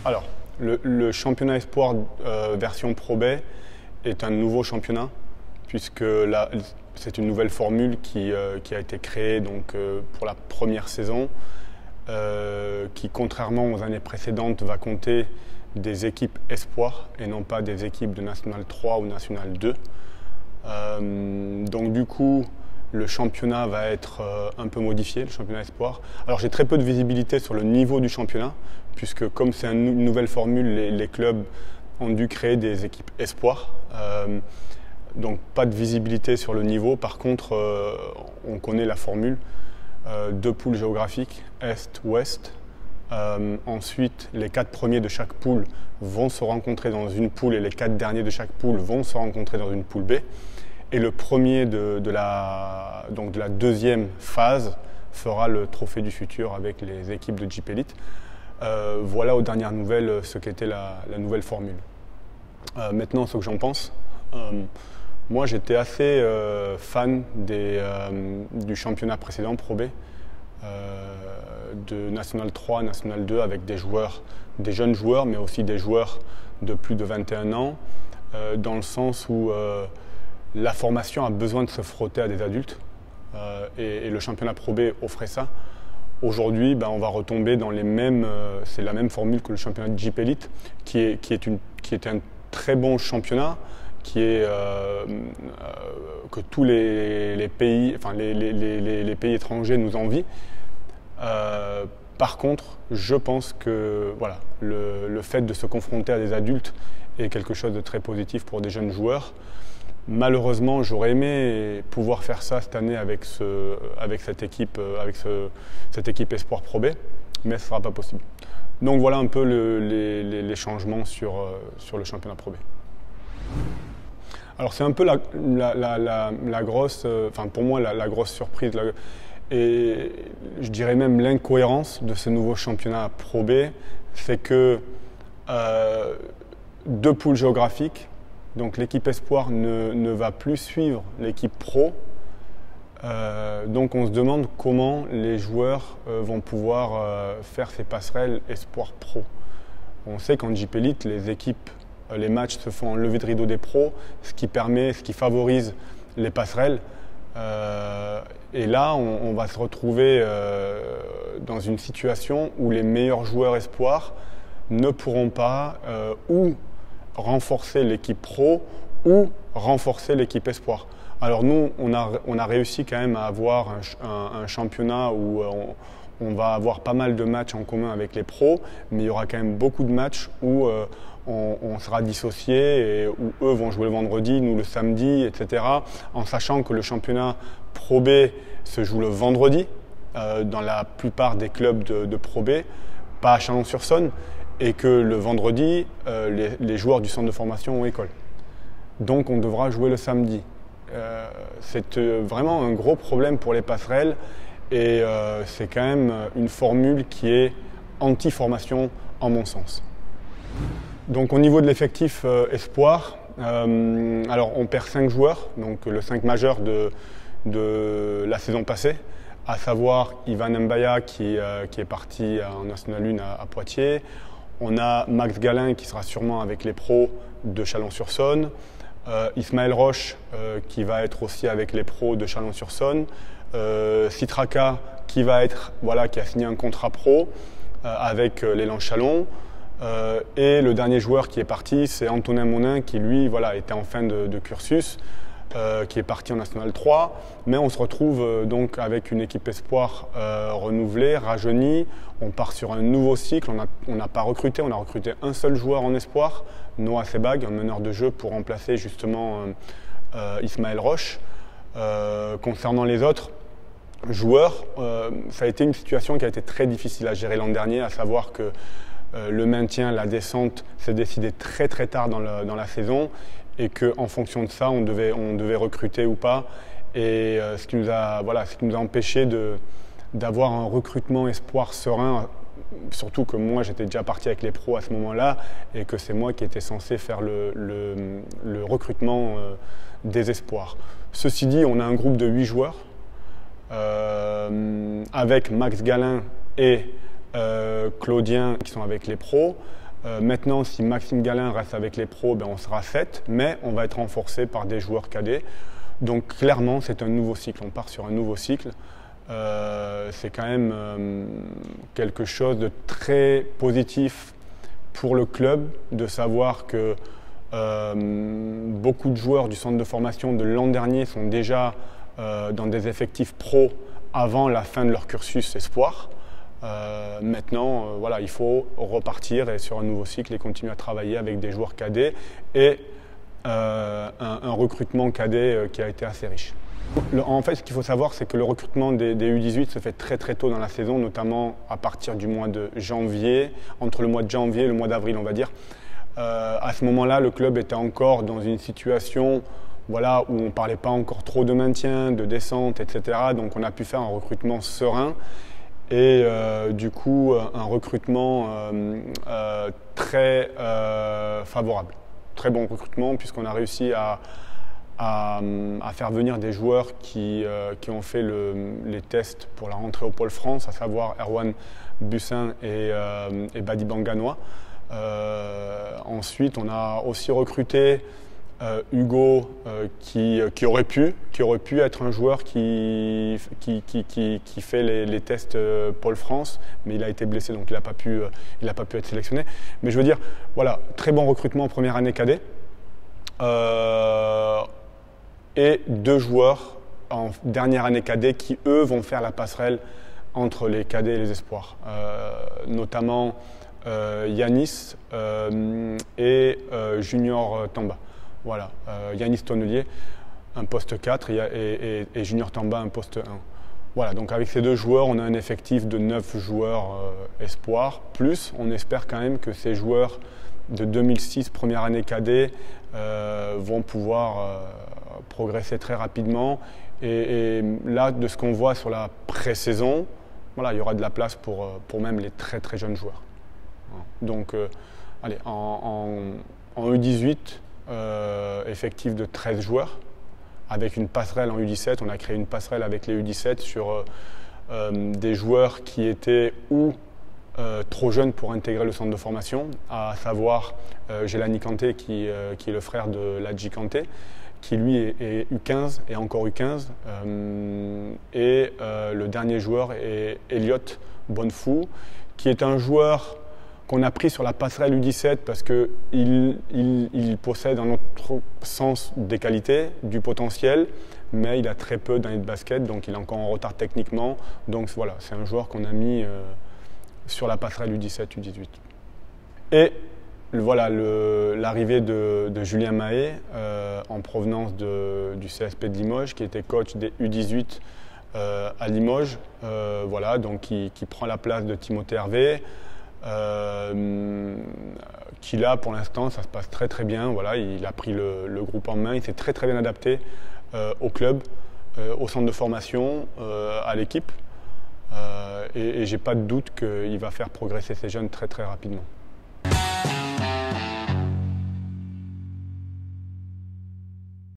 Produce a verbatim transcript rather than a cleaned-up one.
Alors, le, le championnat espoir euh, version Pro B est un nouveau championnat, puisque c'est une nouvelle formule qui, euh, qui a été créée donc, euh, pour la première saison, euh, qui, contrairement aux années précédentes, va compter des équipes espoirs et non pas des équipes de National trois ou National deux. Euh, donc du coup, le championnat va être euh, un peu modifié, le championnat espoir. Alors j'ai très peu de visibilité sur le niveau du championnat, puisque comme c'est une nouvelle formule, les, les clubs ont dû créer des équipes espoirs. Euh, donc pas de visibilité sur le niveau. Par contre, euh, on connaît la formule. Euh, deux poules géographiques, Est-Ouest. Euh, ensuite, les quatre premiers de chaque poule vont se rencontrer dans une poule et les quatre derniers de chaque poule vont se rencontrer dans une poule B. Et le premier de, de, la, donc de la deuxième phase fera le trophée du futur avec les équipes de Jeep Elite. Euh, voilà aux dernières nouvelles ce qu'était la, la nouvelle formule. Euh, maintenant, ce que j'en pense. Euh, moi, j'étais assez euh, fan des, euh, du championnat précédent Pro B, euh, de National trois, National deux, avec des joueurs, des jeunes joueurs, mais aussi des joueurs de plus de vingt et un ans, euh, dans le sens où euh, la formation a besoin de se frotter à des adultes euh, et, et le championnat Pro B offrait ça. Aujourd'hui, ben, on va retomber dans les mêmes, euh, c'est la même formule que le championnat de Jeep Elite, qui est, qui est, une, qui est un très bon championnat, qui est euh, euh, que tous les, les pays, enfin les, les, les, les pays étrangers nous envient. Euh, par contre, je pense que voilà, le, le fait de se confronter à des adultes est quelque chose de très positif pour des jeunes joueurs. Malheureusement, j'aurais aimé pouvoir faire ça cette année avec, ce, avec, cette, équipe, avec ce, cette équipe Espoir Pro B, mais ce ne sera pas possible. Donc voilà un peu le, les, les, les changements sur, sur le championnat Pro B. Alors c'est un peu la, la, la, la, la grosse, enfin pour moi la, la grosse surprise, la, et je dirais même l'incohérence de ce nouveau championnat Pro B, c'est que euh, deux poules géographiques. Donc l'équipe espoir ne, ne va plus suivre l'équipe pro. Euh, donc on se demande comment les joueurs euh, vont pouvoir euh, faire ces passerelles espoir pro. On sait qu'en Jeep Elite, les équipes, euh, les matchs se font en levée de rideau des pros, ce qui permet, ce qui favorise les passerelles. Euh, et là, on, on va se retrouver euh, dans une situation où les meilleurs joueurs espoirs ne pourront pas euh, ou renforcer l'équipe pro ou renforcer l'équipe espoir. Alors nous, on a, on a réussi quand même à avoir un, un, un championnat où on, on va avoir pas mal de matchs en commun avec les pros, mais il y aura quand même beaucoup de matchs où euh, on, on sera dissociés et où eux vont jouer le vendredi, nous le samedi, et cetera. En sachant que le championnat Pro B se joue le vendredi euh, dans la plupart des clubs de, de Pro B, pas à Chalon-sur-Saône, et que le vendredi, euh, les, les joueurs du centre de formation ont école. Donc on devra jouer le samedi. Euh, c'est euh, vraiment un gros problème pour les passerelles et euh, c'est quand même une formule qui est anti-formation en mon sens. Donc au niveau de l'effectif euh, espoir, euh, alors on perd cinq joueurs, donc le cinq majeur de, de la saison passée, à savoir Ivan Mbaya qui, euh, qui est parti en National un à, à Poitiers. On a Max Galin qui sera sûrement avec les pros de Chalon-sur-Saône. Euh, Ismaël Roche euh, qui va être aussi avec les pros de Chalon-sur-Saône. Euh, Citraca qui va être, voilà, qui a signé un contrat pro euh, avec euh, l'élan Chalon. Euh, et le dernier joueur qui est parti, c'est Antonin Monin qui lui, voilà, était en fin de, de cursus. Euh, qui est parti en National trois, mais on se retrouve euh, donc avec une équipe espoir euh, renouvelée, rajeunie. On part sur un nouveau cycle, on n'a pas recruté, on a recruté un seul joueur en espoir, Noah Sebag, un meneur de jeu pour remplacer justement euh, euh, Ismaël Roche. Euh, concernant les autres joueurs, euh, ça a été une situation qui a été très difficile à gérer l'an dernier, à savoir que euh, le maintien, la descente s'est décidé très très tard dans, le, dans la saison, et qu'en fonction de ça, on devait, on devait recruter ou pas. Et euh, ce qui nous a, voilà, ce qui nous a empêché d'avoir un recrutement espoir serein, surtout que moi j'étais déjà parti avec les pros à ce moment-là, et que c'est moi qui étais censé faire le, le, le recrutement euh, des espoirs. Ceci dit, on a un groupe de huit joueurs, euh, avec Max Galin et euh, Claudien qui sont avec les pros. Euh, maintenant, si Maxime Galin reste avec les pros, ben, on sera sept, mais on va être renforcé par des joueurs cadets. Donc clairement, c'est un nouveau cycle. On part sur un nouveau cycle. Euh, c'est quand même euh, quelque chose de très positif pour le club de savoir que euh, beaucoup de joueurs du centre de formation de l'an dernier sont déjà euh, dans des effectifs pros avant la fin de leur cursus espoir. Euh, maintenant, euh, voilà, il faut repartir et sur un nouveau cycle et continuer à travailler avec des joueurs cadets et euh, un, un recrutement cadet euh, qui a été assez riche. Le, en fait, ce qu'il faut savoir, c'est que le recrutement des, des U dix-huit se fait très très tôt dans la saison, notamment à partir du mois de janvier, entre le mois de janvier et le mois d'avril, on va dire. Euh, à ce moment-là, le club était encore dans une situation voilà, où on ne parlait pas encore trop de maintien, de descente, et cetera. Donc on a pu faire un recrutement serein. Et euh, du coup, un recrutement euh, euh, très euh, favorable. Très bon recrutement, puisqu'on a réussi à, à, à faire venir des joueurs qui, euh, qui ont fait le, les tests pour la rentrée au Pôle France, à savoir Erwan Bussin et, euh, et Badi Banganois. Euh, ensuite, on a aussi recruté Euh, Hugo euh, qui, qui, aurait pu, qui aurait pu être un joueur qui, qui, qui, qui, qui fait les, les tests euh, Pôle France, mais il a été blessé donc il n'a pas, euh, pas pu être sélectionné. Mais je veux dire, voilà, très bon recrutement en première année cadet. Euh, et deux joueurs en dernière année cadet qui, eux, vont faire la passerelle entre les cadets et les espoirs. Euh, notamment euh, Yanis euh, et euh, Junior Tamba. Voilà, euh, Yanis Tonnelier, un poste quatre et, et, et Junior Tamba, un poste un. Voilà, donc avec ces deux joueurs, on a un effectif de neuf joueurs euh, espoirs. Plus, on espère quand même que ces joueurs de deux mille six, première année cadet, euh, vont pouvoir euh, progresser très rapidement. Et, et là, de ce qu'on voit sur la pré-saison, voilà, il y aura de la place pour, pour même les très très jeunes joueurs. Donc, euh, allez, en, en, en U dix-huit, Euh, effectif de treize joueurs, avec une passerelle en U dix-sept. On a créé une passerelle avec les U dix-sept sur euh, euh, des joueurs qui étaient ou euh, trop jeunes pour intégrer le centre de formation, à savoir euh, Jelani Kanté qui, euh, qui est le frère de Ladji Kanté, qui lui est, est U quinze et encore U quinze. Euh, et euh, le dernier joueur est Elliot Bonnefou, qui est un joueur qu'on a pris sur la passerelle U dix-sept parce qu'il il, il possède, en notre sens, des qualités, du potentiel, mais il a très peu d'années de basket, donc il est encore en retard techniquement. Donc voilà, c'est un joueur qu'on a mis euh, sur la passerelle U dix-sept, U dix-huit. Et voilà l'arrivée de, de Julien Mahé, euh, en provenance de, du C S P de Limoges, qui était coach des U dix-huit euh, à Limoges, euh, voilà, donc qui, qui prend la place de Timothée Hervé. Euh, qui là pour l'instant ça se passe très très bien, voilà, il a pris le, le groupe en main, il s'est très très bien adapté euh, au club, euh, au centre de formation, euh, à l'équipe euh, et, et j'ai pas de doute qu'il va faire progresser ces jeunes très très rapidement.